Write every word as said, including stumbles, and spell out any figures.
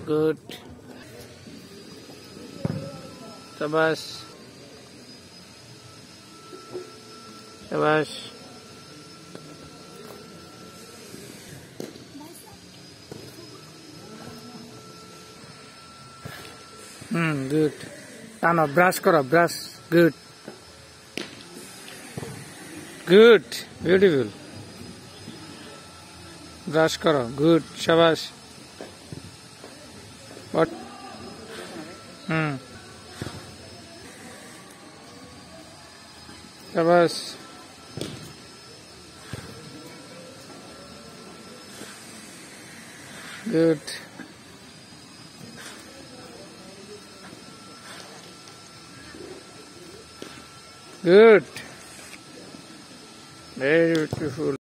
Good. Shabash. Shabash. Hmm, good. Tano, brush karo, brush. Good. Good. Beautiful. Brush karo. Good. Shabash. What? Hmm. Shabash. Good. Good. Very beautiful.